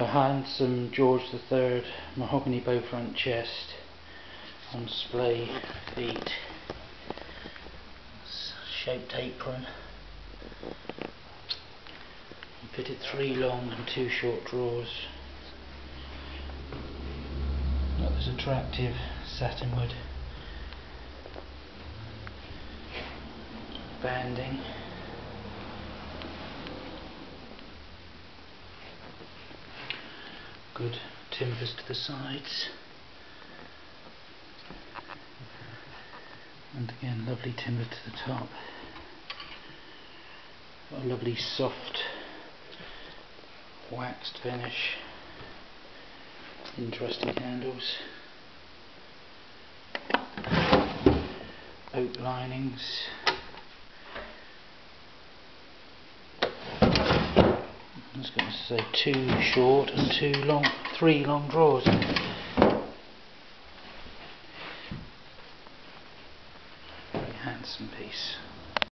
A handsome George III mahogany bow front chest on splay feet, shaped apron, fitted 3 long and 2 short drawers. Got this attractive satinwood banding. Good timbers to the sides, and again lovely timber to the top. Got a lovely soft waxed finish, interesting handles, oak linings. I was going to say 2 short and 3 long drawers. Very handsome piece.